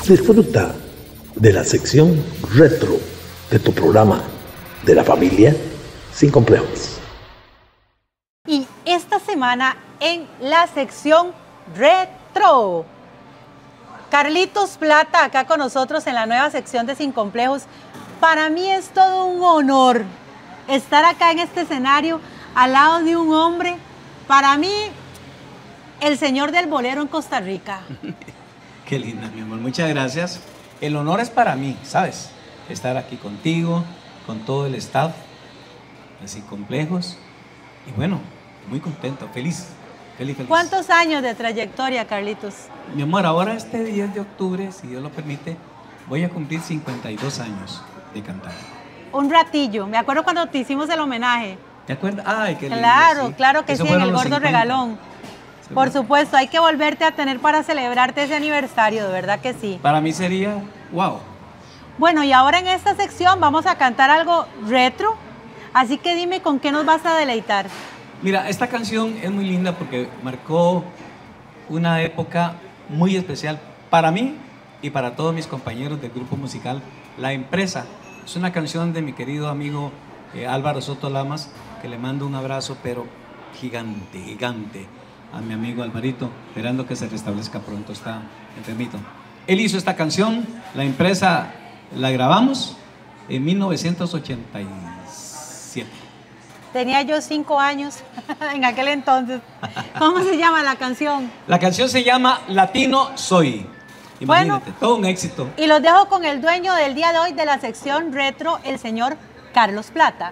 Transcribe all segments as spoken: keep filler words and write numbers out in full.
Disfruta de la sección retro de tu programa de la familia sin complejos. Y esta semana en la sección retro, Carlitos Plata acá con nosotros en la nueva sección de Sin Complejos. Para mí es todo un honor estar acá en este escenario al lado de un hombre, para mí, el señor del bolero en Costa Rica. Qué linda, mi amor. Muchas gracias. El honor es para mí, ¿sabes? Estar aquí contigo, con todo el staff de Sin Complejos. Y bueno, muy contento, feliz, feliz, feliz. ¿Cuántos años de trayectoria, Carlitos? Mi amor, ahora este diez de octubre, si Dios lo permite, voy a cumplir cincuenta y dos años de cantar. Un ratillo. Me acuerdo cuando te hicimos el homenaje. ¿Te acuerdas? Ay, qué lindo. Claro, sí. claro que Eso sí, en fueron el los Gordo cincuenta. Regalón. Por supuesto, hay que volverte a tener para celebrarte ese aniversario, de verdad que sí. Para mí sería wow. Bueno, y ahora en esta sección vamos a cantar algo retro, así que dime con qué nos vas a deleitar. Mira, esta canción es muy linda porque marcó una época muy especial para mí y para todos mis compañeros del grupo musical La Empresa. Es una canción de mi querido amigo eh, Álvaro Soto Lamas, que le mando un abrazo, pero gigante, gigante, a mi amigo Alvarito, esperando que se restablezca pronto, está enfermito. Él hizo esta canción, La Empresa la grabamos en mil novecientos ochenta y siete. Tenía yo cinco años en aquel entonces. ¿Cómo se llama la canción? La canción se llama Latino Soy. Imagínate, bueno, todo un éxito. Y los dejo con el dueño del día de hoy de la sección retro, el señor Carlos Plata.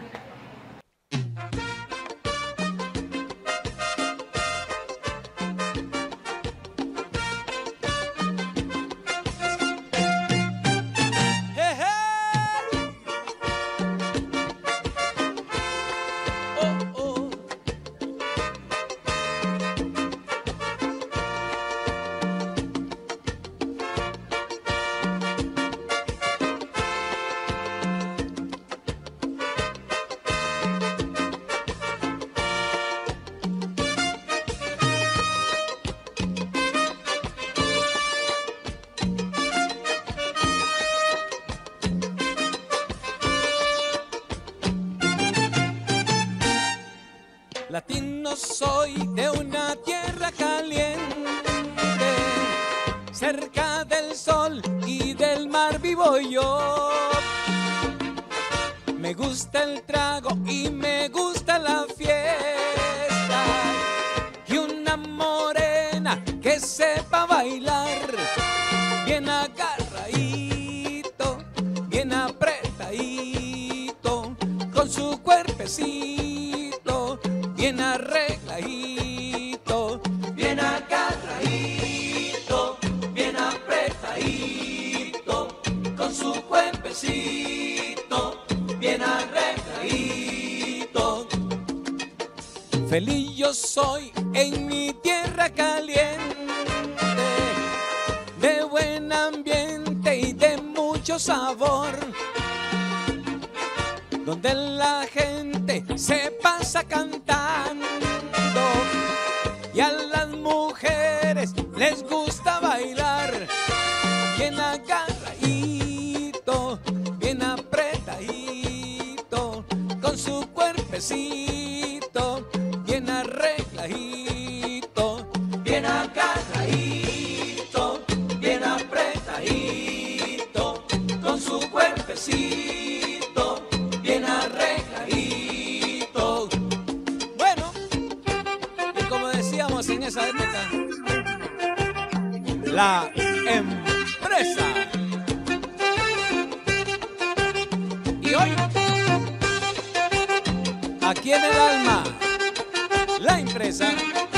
Latino soy de una tierra caliente, cerca del sol y del mar vivo yo. Me gusta el trago y me gusta la fiesta, y una morena que sepa bailar, bien agarradito, bien apretadito, con su cuerpecito bien arregladito, bien agarradito, bien apretadito, con su cuerpecito bien arregladito. Feliz yo soy en mi tierra caliente, de buen ambiente y de mucho sabor, donde la gente se pasa cantando y a las mujeres les gusta bailar, bien agarradito, bien apretadito, con su cuerpecito bien arregladito, bien agarradito, bien apretadito, con su cuerpecito bien arregladito. Bueno, y como decíamos en esa época, La Empresa. Y hoy, aquí en el alma, La Empresa.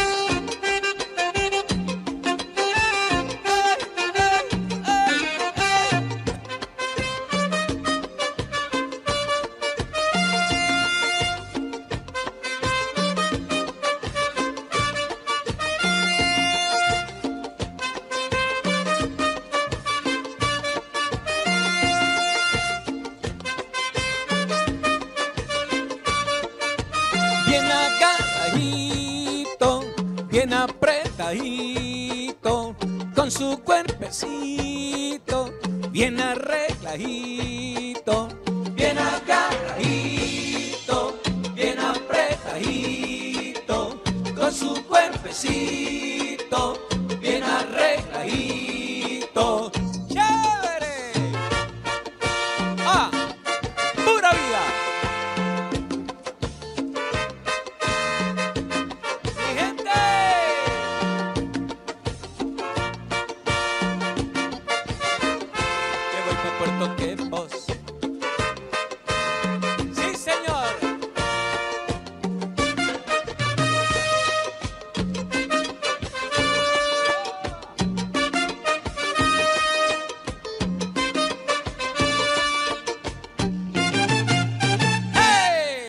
Bien agarradito, bien apretadito, con su cuerpecito bien arregladito, bien agarradito, bien apretadito, con su cuerpecito